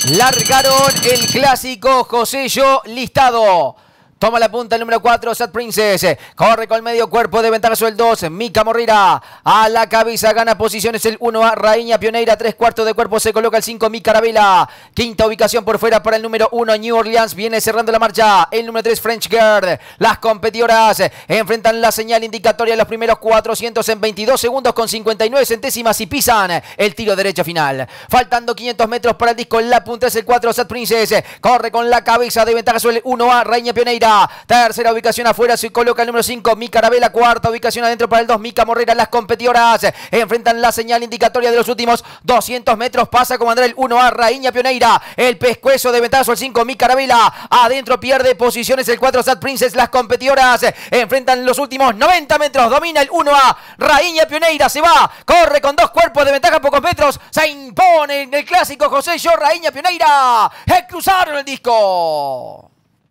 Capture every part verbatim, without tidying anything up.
Largaron el clásico Josello listado. Toma la punta el número cuatro, Sad Princess. Corre con medio cuerpo de ventaja sobre el dos. Mika Morrira. A la cabeza gana posiciones el uno A. Rainha Pioneira. Tres cuartos de cuerpo se coloca el cinco. Mika Arabella. Quinta ubicación por fuera para el número uno. New Orleans viene cerrando la marcha. El número tres, French Girl. Las competidoras enfrentan la señal indicatoria de los primeros cuatrocientos en veintidós segundos con cincuenta y nueve centésimas y pisan el tiro derecho final. Faltando quinientos metros para el disco. La punta es el cuatro, Sad Princess. Corre con la cabeza de ventaja sobre el uno A. Rainha Pioneira. Tercera ubicación afuera se coloca el número cinco, Mika Arabella. Cuarta ubicación adentro para el dos, Mika Morrira. Las competidoras enfrentan la señal indicatoria de los últimos doscientos metros. Pasa como andrá el uno A, Rainha Pioneira. El pescuezo de ventaja el cinco, Mika Arabella. Adentro pierde posiciones el cuatro, Sad Princess. Las competidoras enfrentan los últimos noventa metros. Domina el uno A, Rainha Pioneira. Se va, corre con dos cuerpos de ventaja, pocos metros. Se impone en el clásico Josello, Rainha Pioneira. Cruzaron el disco.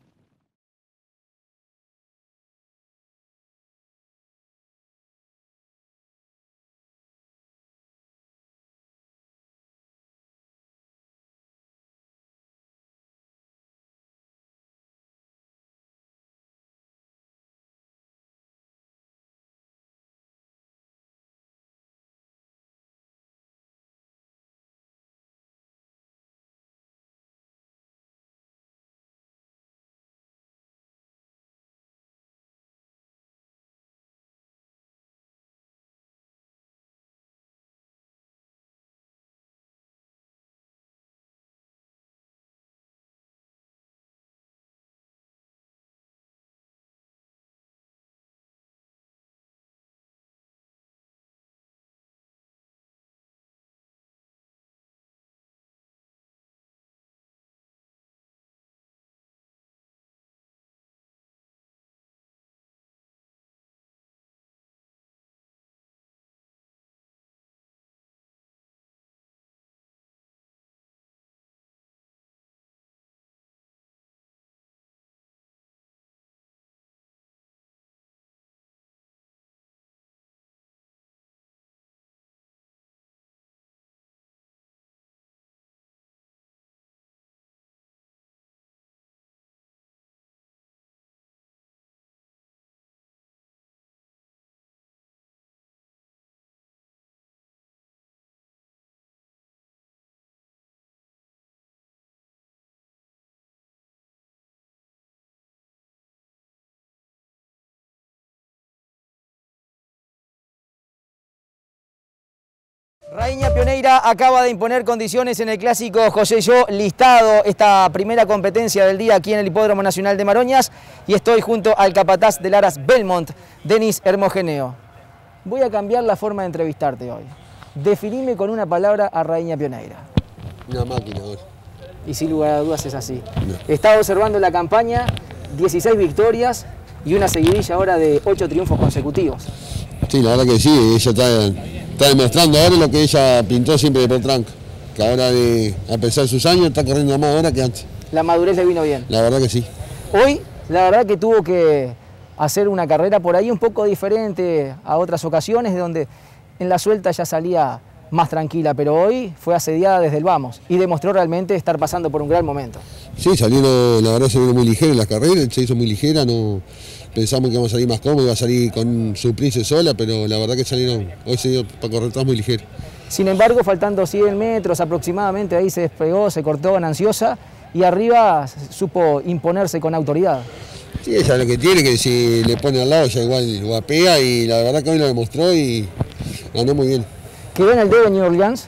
Rainha Pioneira acaba de imponer condiciones en el clásico Josello listado, esta primera competencia del día aquí en el Hipódromo Nacional de Maroñas, y estoy junto al capataz del Aras Belmont, Denis Hermogeneo. Voy a cambiar la forma de entrevistarte hoy. Definime con una palabra a Rainha Pioneira. Una máquina hoy. Y sin lugar a dudas es así. No. Estaba observando la campaña, dieciséis victorias y una seguidilla ahora de ocho triunfos consecutivos. Sí, la verdad que sí, ella está, está demostrando ahora lo que ella pintó siempre de Potranca, que ahora, de, a pesar de sus años, está corriendo más ahora que antes. La madurez le vino bien. La verdad que sí. Hoy, la verdad que tuvo que hacer una carrera por ahí un poco diferente a otras ocasiones, de donde en la suelta ya salía más tranquila, pero hoy fue asediada desde el vamos y demostró realmente estar pasando por un gran momento. Sí, salieron, la verdad se vino muy ligera en las carreras, se hizo muy ligera, no pensamos que íbamos a salir más cómodo, iba a salir con su Princess sola, pero la verdad que salieron, hoy se dio para correr atrás muy ligero. Sin embargo, faltando cien metros aproximadamente, ahí se despegó, se cortó gananciosa y arriba supo imponerse con autoridad. Sí, ella lo que tiene, que si le pone al lado ya igual lo apea, y la verdad que hoy lo demostró y ganó muy bien. ¿Quedó en el dedo New Orleans?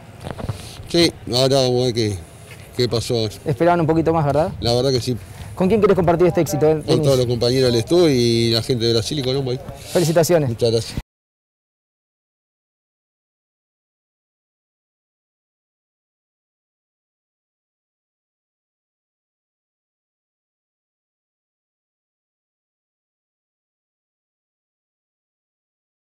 Sí, ahora vamos a ver qué, qué pasó. Esperaban un poquito más, ¿verdad? La verdad que sí. ¿Con quién querés compartir este éxito? Con todos los compañeros del estudio y la gente de Brasil y Colombo ahí. Felicitaciones. Muchas gracias.